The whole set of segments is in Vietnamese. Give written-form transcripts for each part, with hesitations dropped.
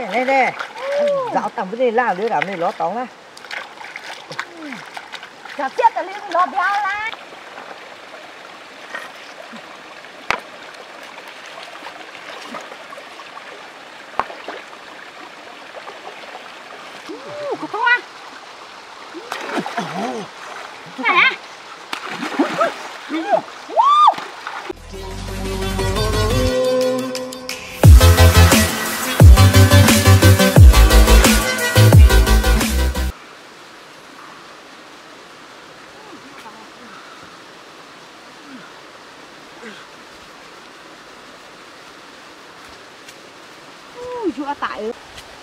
Nè nè, dạo tầm cái này làm đứa làm này lót tóng á. Chả chết là lên lọt béo lá. Có to à? Này á? Chúa tại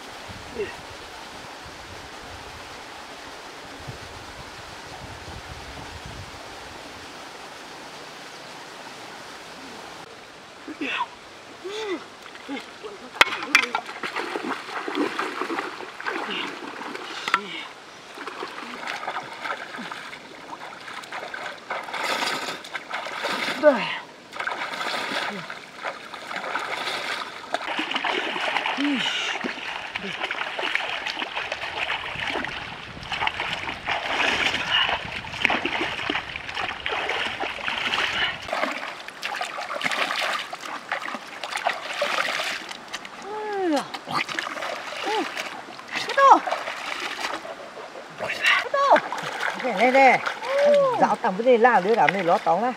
Nè nè, dạo tầm cái này làm đứa làm này lót tóng á.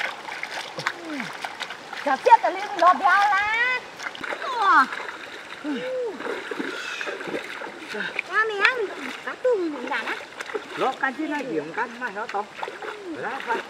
chả chết là lên lọt béo lá. Ra mày ăn cá tùng mình đàn á. Lót căn chứ này điểm căn mà nó tóng. Đó phải.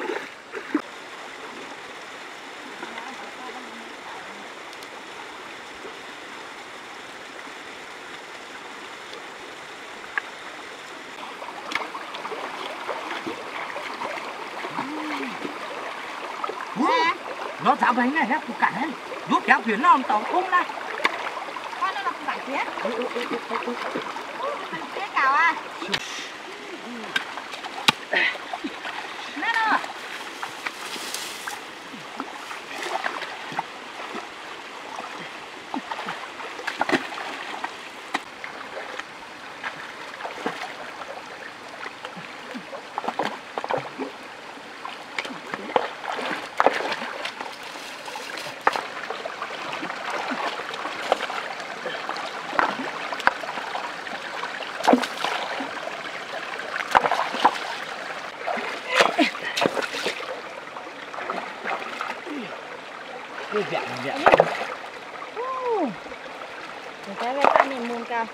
Nó dạo bánh này hết, cản hết. Giúp kéo thuyền nó tàu không ra. Con nó là không phải chết. Chết cào à? Nè nó. Cái dạng dạng. Cái ta nhìn muôn cao.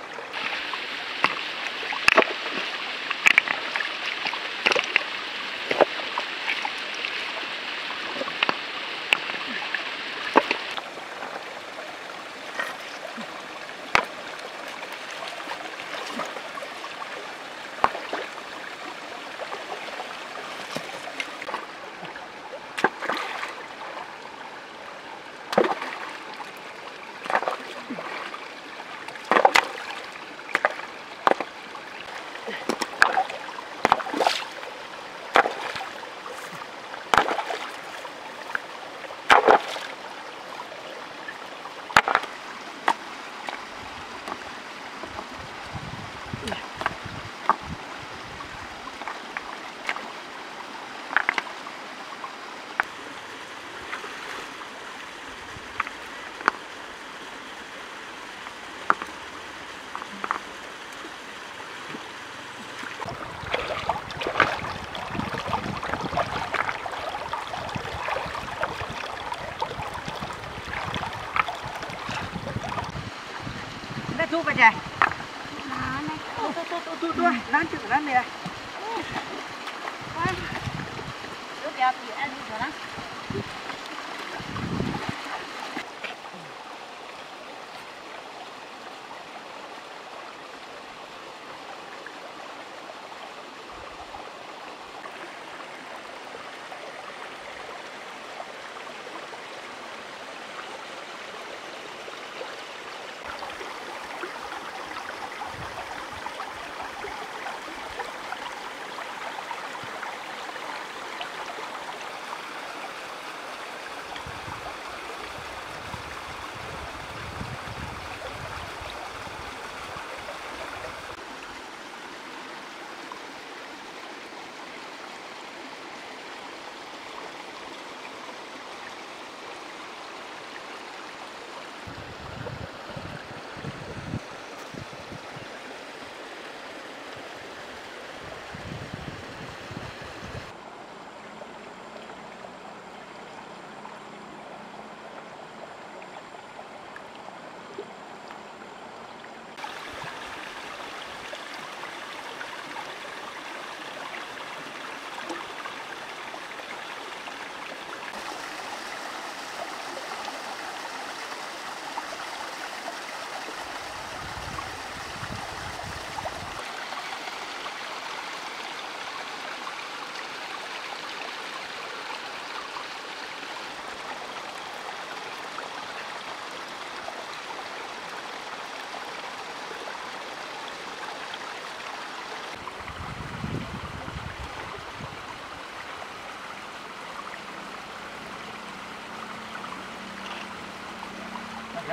Chú vậy nè. Tôi, lăn chừng lăn nè. Lúc giờ thì ăn rồi đó.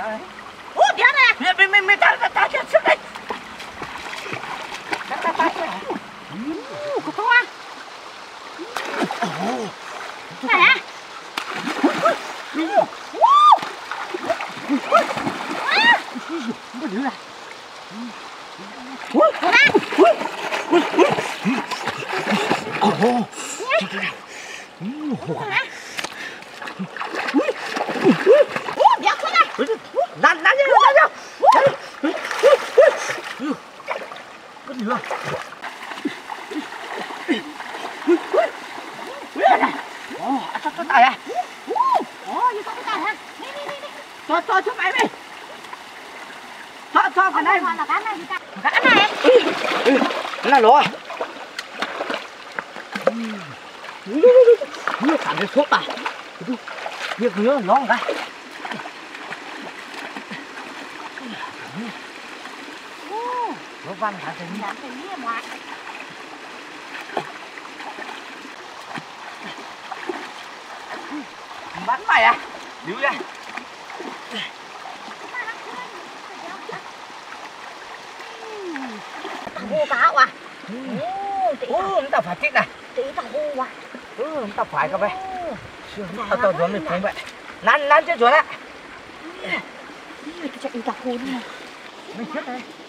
Ủa, đĩa nè. Mình ta trước đây. Ta. Có không à? Này hả? Có dữ à? Lăn ra. Có gì không? Sao tài à? Gì có cái tài hả? Đi. Cho mày đi. Cho cái này. Là cái này gì ta? Cái này. Là lỗ. Nó cảm thấy sốt à? Việc nữa nó cái. Nó văn hả thế? Làm cái gì mà? Bắn mày à? Điếu đây. Thằng hô cáo à? Nó ta phải thích này. Tí thằng hô à? Nó ta phải các bạn. Tao xuống mình không vậy. Lăn chết xuống á. Chạy thằng hô đi này. Mình chết đây.